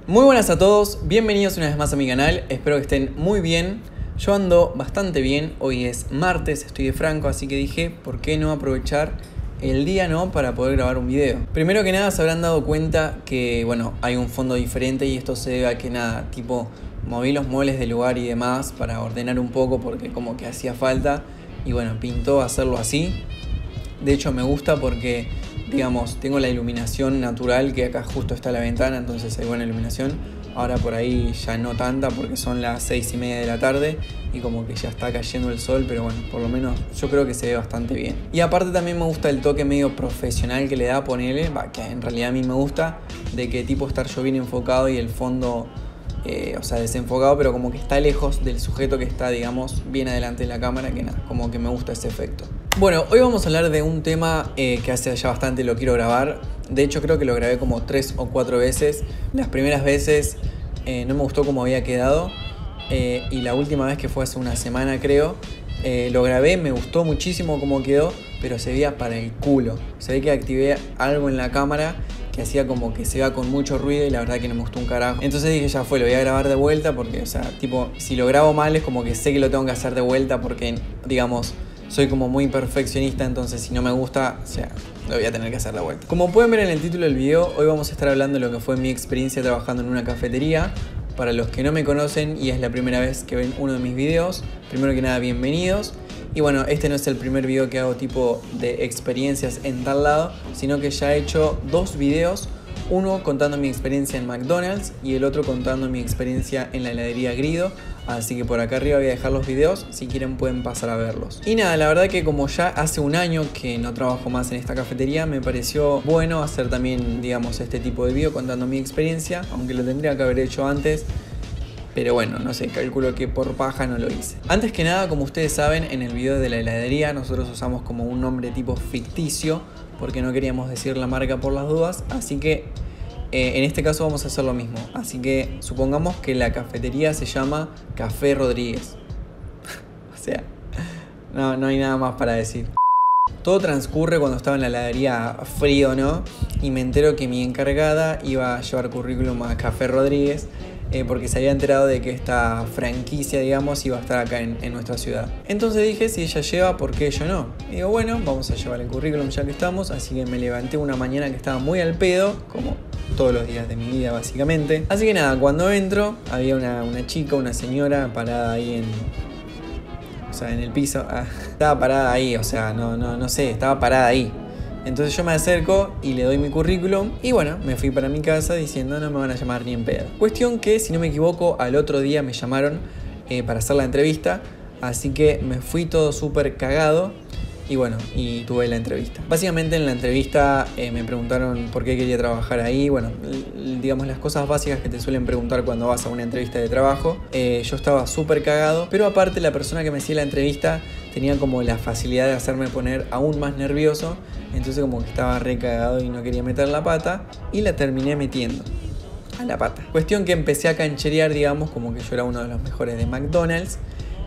Muy buenas a todos, bienvenidos una vez más a mi canal, espero que estén muy bien. Yo ando bastante bien, hoy es martes, estoy de Franco, así que dije, ¿por qué no aprovechar el día para poder grabar un video? Primero que nada se habrán dado cuenta que, bueno, hay un fondo diferente y esto se debe a que nada, tipo, moví los muebles del lugar y demás para ordenar un poco porque como que hacía falta y bueno, pintó hacerlo así. De hecho me gusta porque, digamos, tengo la iluminación natural que acá justo está la ventana, entonces hay buena iluminación. Ahora por ahí ya no tanta porque son las 6:30 de la tarde y como que ya está cayendo el sol, pero bueno, por lo menos yo creo que se ve bastante bien. Y aparte también me gusta el toque medio profesional que le da, ponele, que en realidad a mí me gusta, de que tipo estar yo bien enfocado y el fondo, o sea, desenfocado, pero como que está lejos del sujeto que está, digamos, bien adelante de la cámara, que nada, como que me gusta ese efecto. Bueno, hoy vamos a hablar de un tema que hace ya bastante lo quiero grabar. De hecho creo que lo grabé como 3 o 4 veces. Las primeras veces no me gustó cómo había quedado y la última vez, que fue hace una semana creo, lo grabé, me gustó muchísimo cómo quedó, pero se veía para el culo. Se ve que activé algo en la cámara que hacía como que se iba con mucho ruido y la verdad que no me gustó un carajo. Entonces dije, ya fue, lo voy a grabar de vuelta porque, o sea, tipo, si lo grabo mal es como que sé que lo tengo que hacer de vuelta porque, digamos, soy como muy perfeccionista, entonces si no me gusta, o sea, lo voy a tener que hacer de vuelta. Como pueden ver en el título del video, hoy vamos a estar hablando de lo que fue mi experiencia trabajando en una cafetería. Para los que no me conocen y es la primera vez que ven uno de mis videos, primero que nada, bienvenidos. Y bueno, este no es el primer video que hago tipo de experiencias en tal lado, sino que ya he hecho 2 videos. Uno contando mi experiencia en McDonald's y el otro contando mi experiencia en la heladería Grido. Así que por acá arriba voy a dejar los videos, si quieren pueden pasar a verlos. Y nada, la verdad que como ya hace un año que no trabajo más en esta cafetería, me pareció bueno hacer también, digamos, este tipo de video contando mi experiencia, aunque lo tendría que haber hecho antes. Pero bueno, no sé, calculo que por paja no lo hice. Antes que nada, como ustedes saben, en el video de la heladería nosotros usamos como un nombre tipo ficticio porque no queríamos decir la marca por las dudas, así que en este caso vamos a hacer lo mismo. Así que supongamos que la cafetería se llama Café Rodríguez. O sea, no hay nada más para decir. Todo transcurre cuando estaba en la heladería frío, ¿no? Y me entero que mi encargada iba a llevar currículum a Café Rodríguez porque se había enterado de que esta franquicia, digamos, iba a estar acá en nuestra ciudad. Entonces dije, si ella lleva, ¿por qué yo no? Y digo, bueno, vamos a llevar el currículum ya que estamos. Así que me levanté una mañana que estaba muy al pedo, como todos los días de mi vida básicamente. Así que nada, cuando entro había una chica, una señora parada ahí en el piso. Estaba parada ahí, o sea, no sé, estaba parada ahí. Entonces yo me acerco y le doy mi currículum y bueno, me fui para mi casa diciendo no me van a llamar ni en pedo. Cuestión que, si no me equivoco, al otro día me llamaron para hacer la entrevista, así que me fui todo súper cagado y bueno, y tuve la entrevista. Básicamente en la entrevista me preguntaron por qué quería trabajar ahí, bueno, digamos las cosas básicas que te suelen preguntar cuando vas a una entrevista de trabajo. Yo estaba súper cagado, pero aparte la persona que me hacía la entrevista tenía como la facilidad de hacerme poner aún más nervioso, entonces como que estaba re cagado y no quería meter la pata y la terminé metiendo a la pata. Cuestión que empecé a cancherear, digamos, como que yo era uno de los mejores de McDonald's.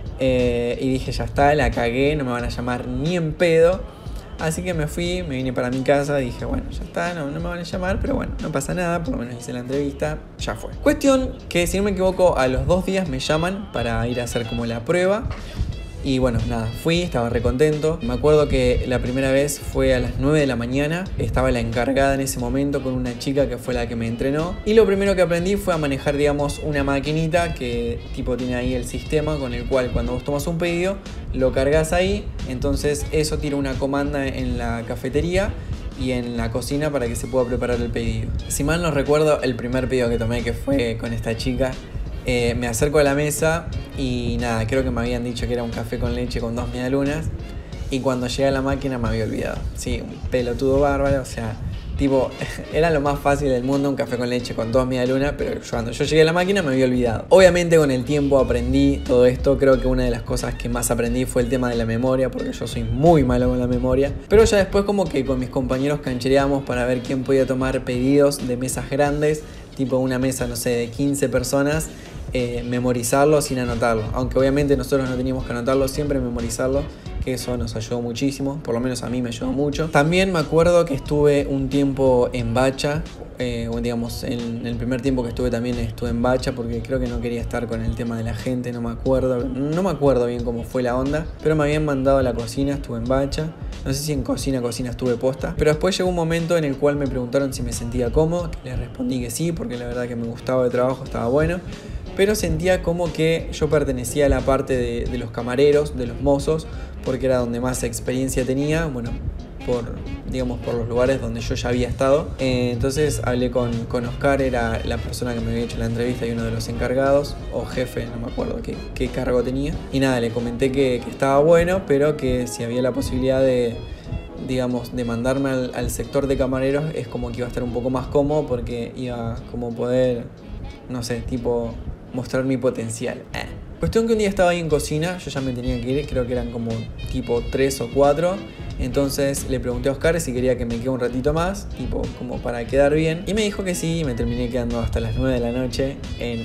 Y dije, ya está, la cagué, no me van a llamar ni en pedo. Así que me fui, me vine para mi casa, dije, bueno, ya está, no me van a llamar, pero bueno, no pasa nada, por lo menos hice la entrevista, ya fue. Cuestión que, si no me equivoco, a los 2 días me llaman para ir a hacer como la prueba. Y bueno, nada, fui, estaba re contento. Me acuerdo que la primera vez fue a las 9 de la mañana. Estaba la encargada en ese momento con una chica que fue la que me entrenó. Y lo primero que aprendí fue a manejar, digamos, una maquinita que tipo tiene ahí el sistema con el cual cuando vos tomas un pedido, lo cargas ahí. Entonces eso tira una comanda en la cafetería y en la cocina para que se pueda preparar el pedido. Si mal no recuerdo, el primer pedido que tomé, que fue con esta chica, me acerco a la mesa y nada, creo que me habían dicho que era un café con leche con 2 medialunas. Y cuando llegué a la máquina me había olvidado. Sí, un pelotudo bárbaro, o sea, tipo, era lo más fácil del mundo, un café con leche con 2 medialunas, pero cuando yo llegué a la máquina me había olvidado. Obviamente con el tiempo aprendí todo esto. Creo que una de las cosas que más aprendí fue el tema de la memoria, porque yo soy muy malo con la memoria. Pero ya después como que con mis compañeros canchereamos para ver quién podía tomar pedidos de mesas grandes, tipo una mesa, no sé, de 15 personas. Memorizarlo sin anotarlo, aunque obviamente nosotros no teníamos que anotarlo, siempre memorizarlo que eso nos ayudó muchísimo, por lo menos a mí me ayudó mucho. También me acuerdo que estuve un tiempo en bacha, digamos, en el primer tiempo que estuve también estuve en bacha porque creo que no quería estar con el tema de la gente, no me acuerdo bien cómo fue la onda, pero me habían mandado a la cocina, estuve en bacha. No sé si en cocina estuve posta, pero después llegó un momento en el cual me preguntaron si me sentía cómodo, que les respondí que sí, porque la verdad que me gustaba el trabajo, estaba bueno, pero sentía como que yo pertenecía a la parte de los camareros, de los mozos, porque era donde más experiencia tenía, bueno, por los lugares donde yo ya había estado. Entonces hablé con Oscar, era la persona que me había hecho la entrevista y uno de los encargados, o jefe, no me acuerdo qué cargo tenía. Y nada, le comenté que estaba bueno, pero que si había la posibilidad de mandarme al sector de camareros, es como que iba a estar un poco más cómodo porque iba como poder, no sé, tipo mostrar mi potencial. Cuestión que un día estaba ahí en cocina, yo ya me tenía que ir, creo que eran como tipo 3 o 4. Entonces le pregunté a Oscar si quería que me quede un ratito más, tipo como para quedar bien. Y me dijo que sí, y me terminé quedando hasta las 9 de la noche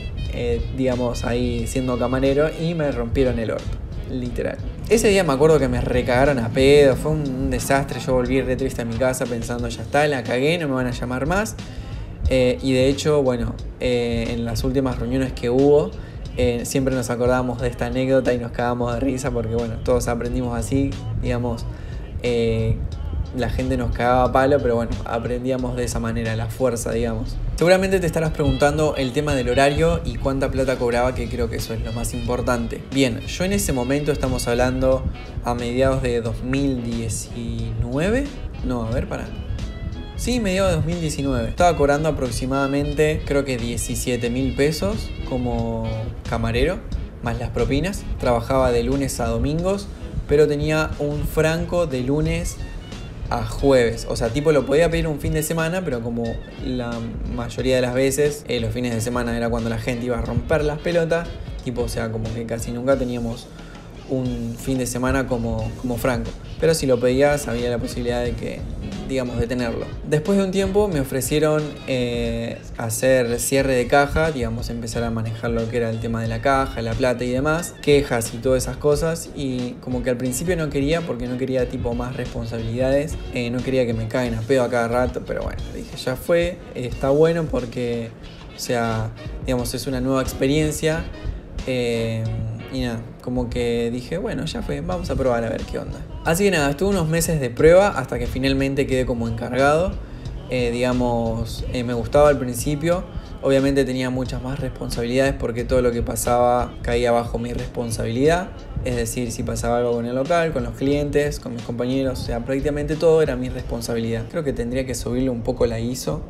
ahí siendo camarero, y me rompieron el orto, literal. Ese día me acuerdo que me recagaron a pedo, fue un desastre. Yo volví re triste a mi casa pensando, ya está, la cagué, no me van a llamar más. Y de hecho, bueno, en las últimas reuniones que hubo, siempre nos acordábamos de esta anécdota y nos cagábamos de risa porque, bueno, todos aprendimos así, digamos. La gente nos cagaba a palo, pero bueno, aprendíamos de esa manera, la fuerza, digamos. Seguramente te estarás preguntando el tema del horario y cuánta plata cobraba, que creo que eso es lo más importante. Bien, yo en ese momento, estamos hablando a mediados de 2019. No, a ver, pará. Sí, mediados de 2019. Estaba cobrando aproximadamente, creo que 17.000 pesos como camarero, más las propinas. Trabajaba de lunes a domingos, pero tenía un franco de lunes a jueves. O sea, tipo lo podía pedir un fin de semana, pero como la mayoría de las veces, los fines de semana era cuando la gente iba a romper las pelotas. Tipo, o sea, como que casi nunca teníamos un fin de semana como franco. Pero si lo pedías, había la posibilidad de tenerlo. Después de un tiempo me ofrecieron hacer cierre de caja, empezar a manejar lo que era el tema de la caja, la plata y demás, quejas y todas esas cosas, y como que al principio no quería, porque no quería más responsabilidades, no quería que me caguen a pedo a cada rato, pero bueno, dije ya fue, está bueno porque, o sea, es una nueva experiencia. Y nada, como que dije, bueno, ya fue, vamos a probar a ver qué onda. Así que nada, estuve unos meses de prueba hasta que finalmente quedé como encargado. Me gustaba al principio. Obviamente tenía muchas más responsabilidades porque todo lo que pasaba caía bajo mi responsabilidad. Es decir, si pasaba algo con el local, con los clientes, con mis compañeros, o sea, prácticamente todo era mi responsabilidad. Creo que tendría que subirle un poco la ISO.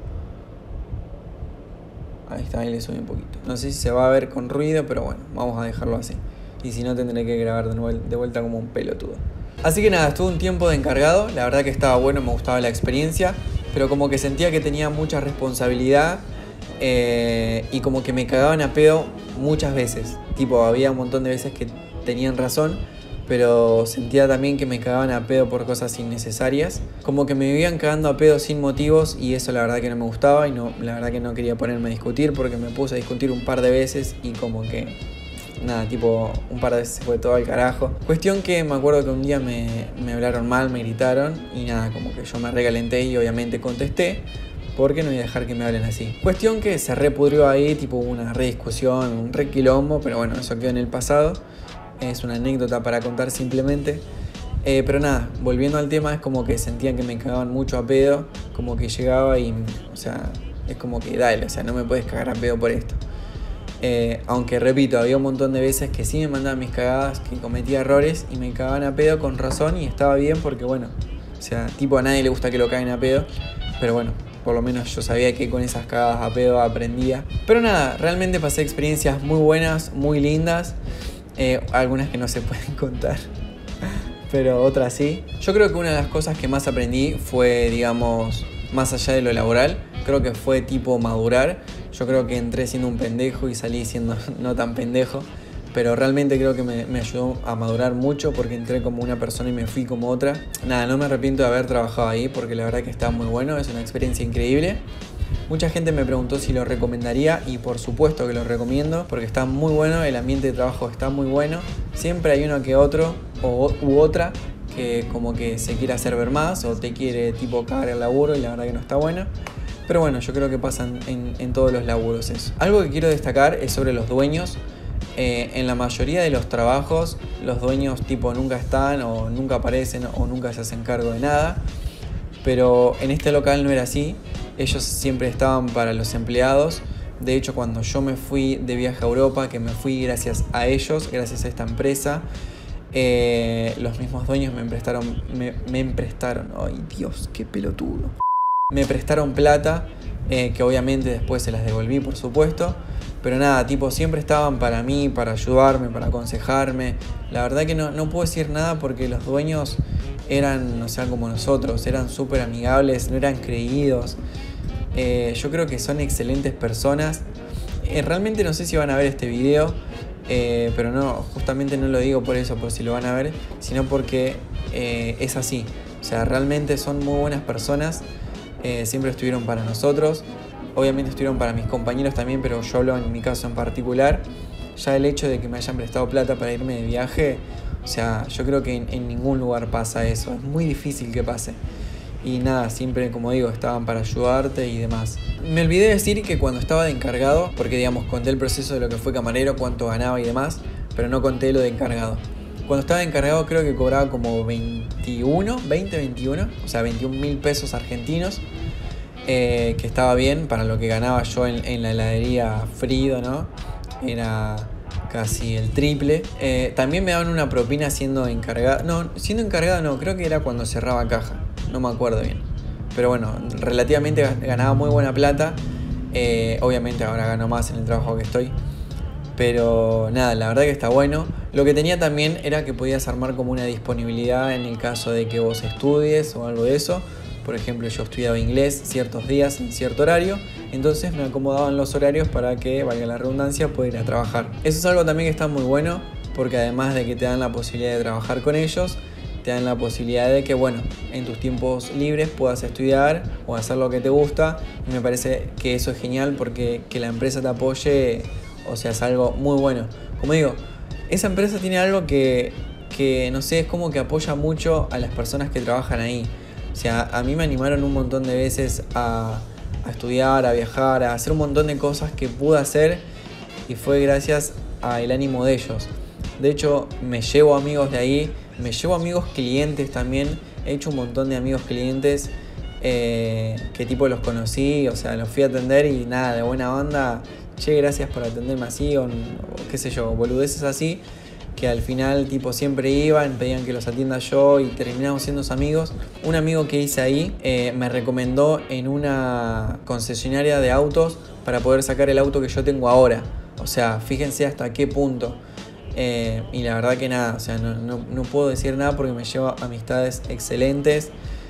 Ahí está, ahí le subí un poquito. No sé si se va a ver con ruido, pero bueno, vamos a dejarlo así. Y si no, tendré que grabar de vuelta como un pelotudo. Así que nada, estuve un tiempo de encargado. La verdad que estaba bueno, me gustaba la experiencia, pero como que sentía que tenía mucha responsabilidad y como que me cagaban a pedo muchas veces. Tipo, había un montón de veces que tenían razón, pero sentía también que me cagaban a pedo por cosas innecesarias. Como que me vivían cagando a pedo sin motivos, y eso la verdad que no me gustaba, y la verdad que no quería ponerme a discutir, porque me puse a discutir un par de veces y como que nada, tipo un par de veces se fue todo al carajo. Cuestión que me acuerdo que un día me hablaron mal, me gritaron, y nada, como que yo me recalenté y obviamente contesté, porque no voy a dejar que me hablen así. Cuestión que se repudrió ahí, tipo una rediscusión, un requilombo, pero bueno, eso quedó en el pasado. Es una anécdota para contar simplemente. Pero nada, volviendo al tema, es como que sentían que me cagaban mucho a pedo. Como que llegaba y, o sea, es como que dale, o sea, no me puedes cagar a pedo por esto. Aunque repito, había un montón de veces que sí me mandaban mis cagadas, que cometía errores y me cagaban a pedo con razón, y estaba bien porque bueno, o sea, tipo a nadie le gusta que lo caguen a pedo. Pero bueno, por lo menos yo sabía que con esas cagadas a pedo aprendía. Pero nada, realmente pasé experiencias muy buenas, muy lindas. Algunas que no se pueden contar, pero otras sí. Yo creo que una de las cosas que más aprendí fue, más allá de lo laboral, creo que fue tipo madurar. Yo creo que entré siendo un pendejo y salí siendo no tan pendejo, pero realmente creo que me ayudó a madurar mucho, porque entré como una persona y me fui como otra. Nada, no me arrepiento de haber trabajado ahí, porque la verdad que está muy bueno, es una experiencia increíble. Mucha gente me preguntó si lo recomendaría y por supuesto que lo recomiendo porque está muy bueno, el ambiente de trabajo está muy bueno. Siempre hay uno que otro u otra que como que se quiere hacer ver más o te quiere tipo cagar el laburo y la verdad que no está bueno. Pero bueno, yo creo que pasa en todos los laburos eso. Algo que quiero destacar es sobre los dueños. En la mayoría de los trabajos los dueños tipo nunca están o nunca aparecen o nunca se hacen cargo de nada. Pero en este local no era así. Ellos siempre estaban para los empleados. De hecho, cuando yo me fui de viaje a Europa, que me fui gracias a ellos, gracias a esta empresa, los mismos dueños me prestaron, ay Dios, qué pelotudo. Me prestaron plata, que obviamente después se las devolví, por supuesto. Pero nada, tipo, siempre estaban para mí, para ayudarme, para aconsejarme. La verdad que no puedo decir nada porque los dueños eran, o sea, como nosotros, eran súper amigables, no eran creídos. Yo creo que son excelentes personas. Realmente no sé si van a ver este video, pero no, justamente no lo digo por eso, por si lo van a ver, sino porque es así. O sea, realmente son muy buenas personas, siempre estuvieron para nosotros. Obviamente estuvieron para mis compañeros también, pero yo hablo en mi caso en particular. Ya el hecho de que me hayan prestado plata para irme de viaje, o sea, yo creo que en ningún lugar pasa eso. Es muy difícil que pase. Y nada, siempre, como digo, estaban para ayudarte y demás. Me olvidé decir que cuando estaba de encargado, porque digamos, conté el proceso de lo que fue camarero, cuánto ganaba y demás, pero no conté lo de encargado. Cuando estaba de encargado creo que cobraba como 21, o sea, 21.000 pesos argentinos. Que estaba bien para lo que ganaba yo en la heladería Frido, ¿no? Era casi el triple. También me daban una propina siendo encargado. No, siendo encargado no, creo que era cuando cerraba caja. No me acuerdo bien. Pero bueno, relativamente ganaba muy buena plata. Obviamente ahora gano más en el trabajo que estoy. Pero nada, la verdad que está bueno. Lo que tenía también era que podías armar como una disponibilidad en el caso de que vos estudies o algo de eso. Por ejemplo, yo estudiaba inglés ciertos días en cierto horario, entonces me acomodaban los horarios para que, valga la redundancia, pueda ir a trabajar. Eso es algo también que está muy bueno, porque además de que te dan la posibilidad de trabajar con ellos, te dan la posibilidad de que, bueno, en tus tiempos libres puedas estudiar o hacer lo que te gusta. Y me parece que eso es genial porque que la empresa te apoye, o sea, es algo muy bueno. Como digo, esa empresa tiene algo que no sé, es como que apoya mucho a las personas que trabajan ahí. O sea, a mí me animaron un montón de veces a estudiar, a viajar, a hacer un montón de cosas que pude hacer y fue gracias al ánimo de ellos. De hecho, me llevo amigos de ahí, me llevo amigos clientes también. He hecho un montón de amigos clientes que tipo los conocí, o sea, los fui a atender y nada, de buena onda. Che, gracias por atenderme así o qué sé yo, boludeces así. Que al final tipo siempre iban, pedían que los atienda yo y terminamos siendo amigos. Un amigo que hice ahí me recomendó en una concesionaria de autos para poder sacar el auto que yo tengo ahora. O sea, fíjense hasta qué punto. Y la verdad que nada, o sea, no puedo decir nada porque me lleva amistades excelentes.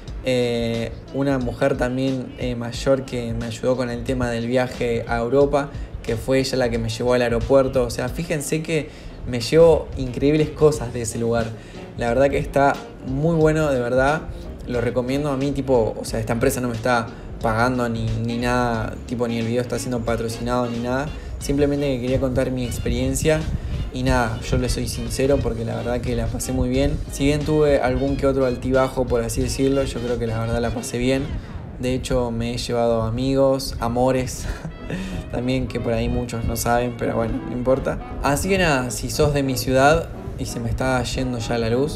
Una mujer también mayor que me ayudó con el tema del viaje a Europa, que fue ella la que me llevó al aeropuerto. O sea, fíjense que me llevo increíbles cosas de ese lugar. La verdad que está muy bueno, de verdad. Lo recomiendo a mí, tipo, o sea, esta empresa no me está pagando ni nada, tipo, ni el video está siendo patrocinado ni nada. Simplemente que quería contar mi experiencia y nada, yo le soy sincero porque la verdad que la pasé muy bien. Si bien tuve algún que otro altibajo, por así decirlo, yo creo que la verdad la pasé bien. De hecho, me he llevado amigos, amores, también que por ahí muchos no saben, pero bueno, no importa. Así que nada, si sos de mi ciudad y se me está yendo ya la luz,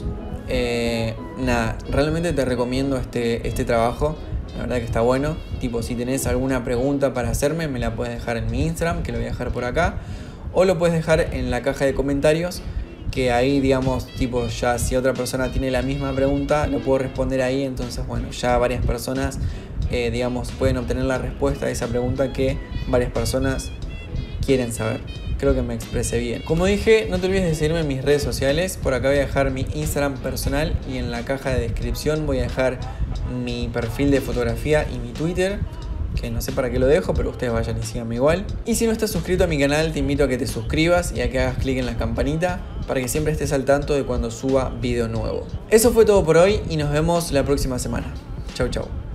nada, realmente te recomiendo este trabajo. La verdad que está bueno. Tipo, si tenés alguna pregunta para hacerme, me la puedes dejar en mi Instagram, que lo voy a dejar por acá. O lo puedes dejar en la caja de comentarios, que ahí, digamos, tipo, ya si otra persona tiene la misma pregunta, lo puedo responder ahí. Entonces, bueno, ya varias personas, digamos, pueden obtener la respuesta a esa pregunta que varias personas quieren saber. Creo que me expresé bien. Como dije, no te olvides de seguirme en mis redes sociales. Por acá voy a dejar mi Instagram personal y en la caja de descripción voy a dejar mi perfil de fotografía y mi Twitter, que no sé para qué lo dejo, pero ustedes vayan y síganme igual. Y si no estás suscrito a mi canal, te invito a que te suscribas y a que hagas clic en la campanita para que siempre estés al tanto de cuando suba video nuevo. Eso fue todo por hoy y nos vemos la próxima semana. Chau, chau.